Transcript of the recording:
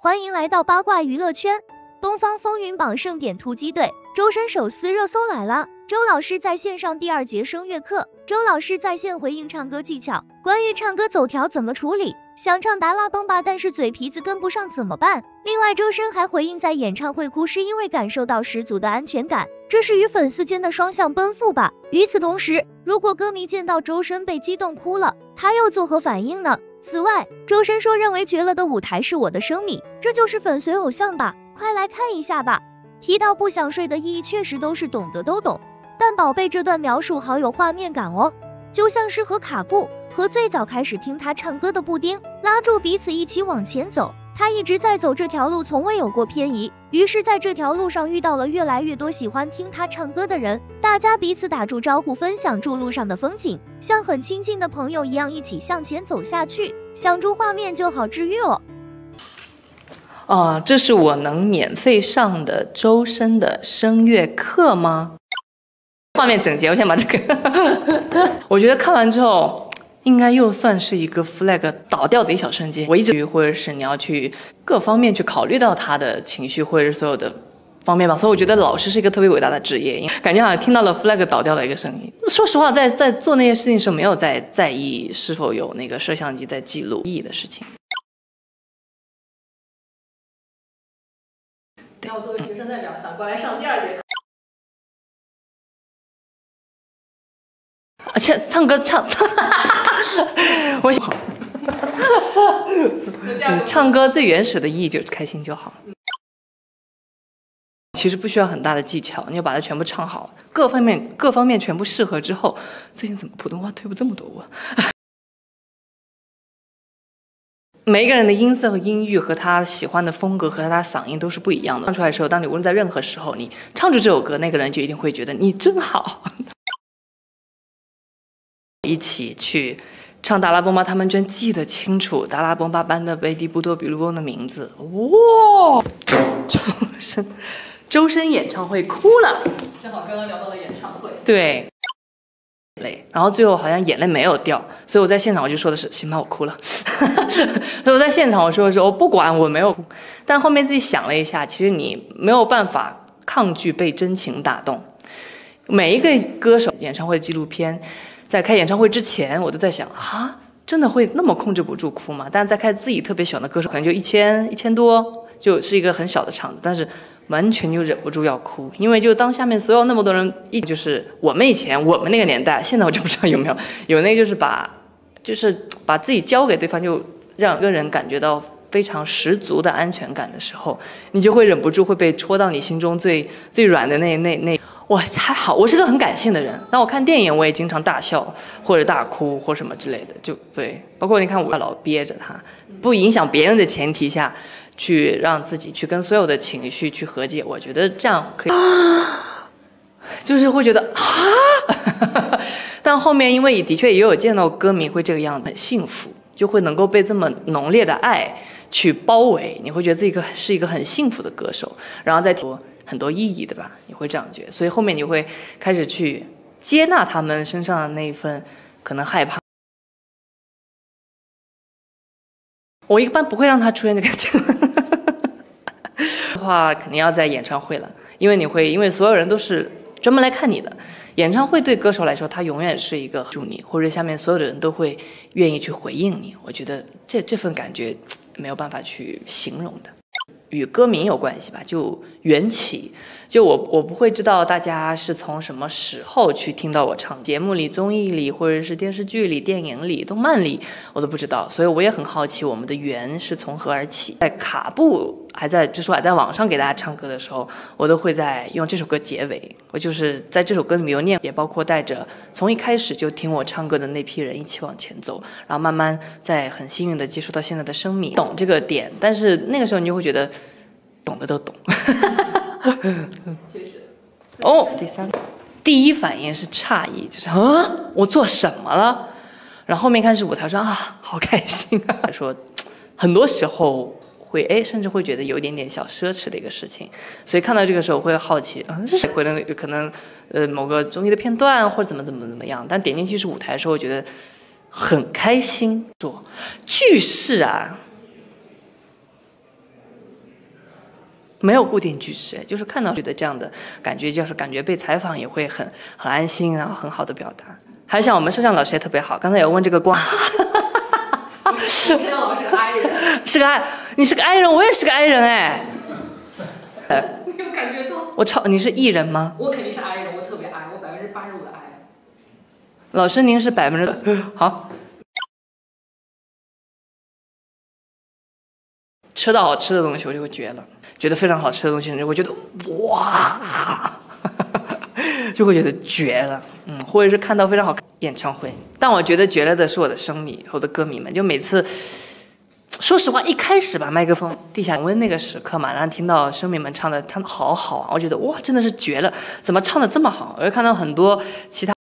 欢迎来到八卦娱乐圈。东方风云榜盛典突击队，周深手撕热搜来了。周老师在线上第2节声乐课，周老师在线回应唱歌技巧。关于唱歌走调怎么处理？想唱达拉崩吧，但是嘴皮子跟不上怎么办？另外，周深还回应在演唱会哭是因为感受到十足的安全感，这是与粉丝间的双向奔赴吧。与此同时，如果歌迷见到周深被激动哭了，他又作何反应呢？此外，周深说认为绝了的舞台是我的生命，这就是粉随偶像吧，快来看一下吧。提到不想睡的意义，确实都是懂得都懂，但宝贝这段描述好有画面感哦，就像是和卡布和最早开始听他唱歌的布丁拉住彼此一起往前走，他一直在走这条路，从未有过偏移。于是在这条路上遇到了越来越多喜欢听他唱歌的人，大家彼此打住招呼，分享住路上的风景，像很亲近的朋友一样一起向前走下去，想住画面就好治愈哦。 这是我能免费上的周深的声乐课吗？画面整洁，我先把这个我觉得看完之后应该又算是一个 flag 倒掉的一小瞬间。我一直或者是你要去各方面去考虑到他的情绪或者是所有的方面吧，所以我觉得老师是一个特别伟大的职业，感觉好像听到了 flag 倒掉的一个声音。说实话，在做那些事情的时候，没有在意是否有那个摄像机在记录意义的事情。 那我作为学生代表想过来上第2节课。 唱歌我想唱歌最原始的意义就是开心就好。其实不需要很大的技巧，你要把它全部唱好，各方面全部适合之后，最近怎么普通话退步这么多啊？每一个人的音色和音域和他喜欢的风格和他的嗓音都是不一样的。唱出来的时候，当你无论在任何时候，你唱出这首歌，那个人就一定会觉得你真好。一起去唱达拉崩吧，他们真记得清楚达拉崩吧班的贝蒂布多比鲁翁的名字。哇，周深演唱会哭了， 正好刚刚聊到了演唱会， 对。然后最后好像眼泪没有掉，所以我在现场我就说的是行吧，我哭了。所以我在现场我说的是我不管，我没有哭。但后面自己想了一下，其实你没有办法抗拒被真情打动。每一个歌手演唱会纪录片，在开演唱会之前，我都在想真的会那么控制不住哭吗？但是在开自己特别喜欢的歌手，可能就1000多，就是一个很小的场子，但是完全就忍不住要哭，因为就当下面所有那么多人，就是我们以前我们那个年代，现在我就不知道有没有那个就是把自己交给对方，就让一个人感觉到非常十足的安全感的时候，你就会忍不住会被戳到你心中最软的那。哇，还好，我是个很感性的人。当我看电影，我也经常大笑或者大哭或什么之类的，就对。包括你看，我老憋着它，不影响别人的前提下，去让自己去跟所有的情绪去和解。我觉得这样可以，就是会觉得但后面因为的确也有见到歌迷会这个样子，很幸福，就会能够被这么浓烈的爱去包围，你会觉得自己是一个很幸福的歌手，然后再说很多意义的吧，你会这样觉得，所以后面你会开始去接纳他们身上的那一份可能害怕。我一般不会让他出现这个情况的话，肯定要在演唱会了，因为所有人都是专门来看你的。演唱会对歌手来说，他永远是一个助你，或者下面所有的人都会愿意去回应你。我觉得这份感觉没有办法去形容的。与歌名有关系吧，就缘起，就我不会知道大家是从什么时候去听到我唱，节目里、综艺里，或者是电视剧里、电影里、动漫里，我都不知道，所以我也很好奇我们的缘是从何而起。在卡布还在网上给大家唱歌的时候，我都会在用这首歌结尾，我就是在这首歌里面有念，也包括带着从一开始就听我唱歌的那批人一起往前走，然后慢慢在很幸运的接触到现在的生命，懂这个点，但是那个时候你就会觉得懂的都懂。 确实。 第一反应是诧异，就是我做什么了？然后后面看是舞台上好开心啊，说很多时候会甚至会觉得有一点点小奢侈的一个事情，所以看到这个时候会好奇，是可能某个综艺的片段或者怎么样，但点进去是舞台的时候，我觉得很开心。说句式没有固定句式，就是看到的这样的感觉，就是感觉被采访也会很安心，然后很好的表达。还有像我们摄像老师也特别好，刚才有问这个光， 摄像老师是个 I 人， 是个 I， 你是个 I 人，我也是个 I 人哎。 你有感觉到？ 你是 E 人吗？ 我肯定是 I 人，我特别 I， 我85%的 I。 老师您是100%好。吃到好吃的东西我就会绝了，觉得非常好吃的东西我觉得哇，就会觉得绝了，或者是看到非常好看的演唱会，但我觉得绝了的是我的生迷，我的歌迷们，就每次。说实话，一开始把麦克风递下问那个时刻嘛，然后听到生迷们唱的好好啊，我觉得哇，真的是绝了，怎么唱的这么好？我就看到很多其他。